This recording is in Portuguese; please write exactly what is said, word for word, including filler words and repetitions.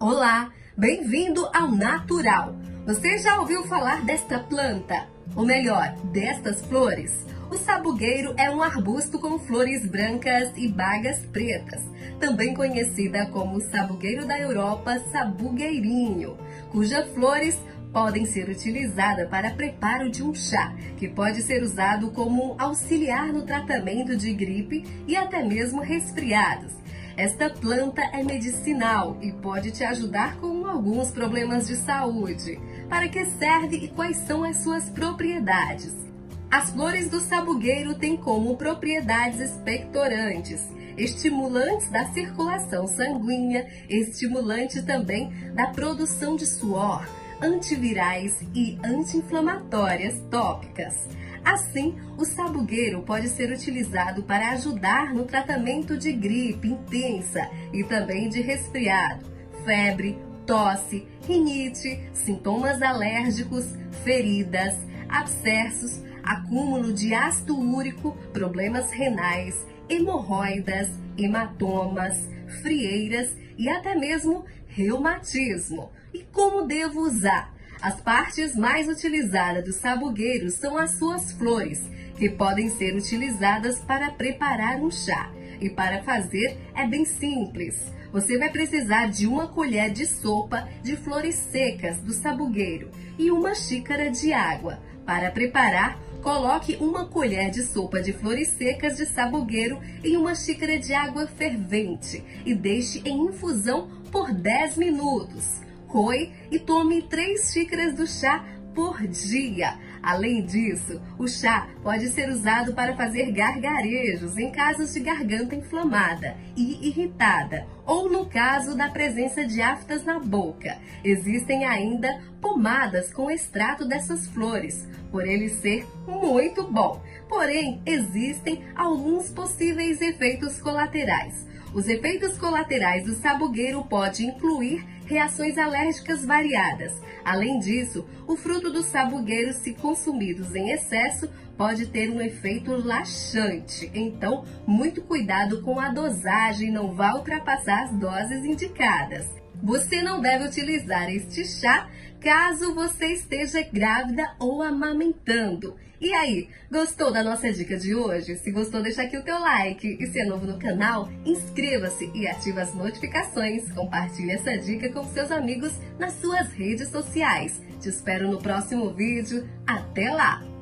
Olá, bem-vindo ao Natural. Você já ouviu falar desta planta? Ou melhor, destas flores? O sabugueiro é um arbusto com flores brancas e bagas pretas, também conhecida como sabugueiro da Europa, sabugueirinho, cujas flores podem ser utilizadas para preparo de um chá, que pode ser usado como auxiliar no tratamento de gripe e até mesmo resfriados. Esta planta é medicinal e pode te ajudar com alguns problemas de saúde. Para que serve e quais são as suas propriedades? As flores do sabugueiro têm como propriedades expectorantes, estimulantes da circulação sanguínea, estimulante também da produção de suor, antivirais e anti-inflamatórias tópicas. Assim, o sabugueiro pode ser utilizado para ajudar no tratamento de gripe intensa e também de resfriado, febre, tosse, rinite, sintomas alérgicos, feridas, abscessos, acúmulo de ácido úrico, problemas renais, hemorroidas, hematomas, frieiras e até mesmo reumatismo. E como devo usar? As partes mais utilizadas do sabugueiro são as suas flores, que podem ser utilizadas para preparar um chá. E para fazer é bem simples. Você vai precisar de uma colher de sopa de flores secas do sabugueiro e uma xícara de água. Para preparar, coloque uma colher de sopa de flores secas de sabugueiro em uma xícara de água fervente e deixe em infusão por dez minutos. Coe e tome três xícaras do chá por dia. Além disso, o chá pode ser usado para fazer gargarejos em casos de garganta inflamada e irritada, ou no caso da presença de aftas na boca. Existem ainda pomadas com extrato dessas flores, por ele ser muito bom. Porém, existem alguns possíveis efeitos colaterais. Os efeitos colaterais do sabugueiro podem incluir reações alérgicas variadas. Além disso, o fruto do sabugueiro, se consumidos em excesso, pode ter um efeito laxante. Então, muito cuidado com a dosagem, não vá ultrapassar as doses indicadas. Você não deve utilizar este chá caso você esteja grávida ou amamentando. E aí, gostou da nossa dica de hoje? Se gostou, deixa aqui o teu like. E se é novo no canal, inscreva-se e ative as notificações. Compartilhe essa dica com seus amigos nas suas redes sociais. Te espero no próximo vídeo. Até lá!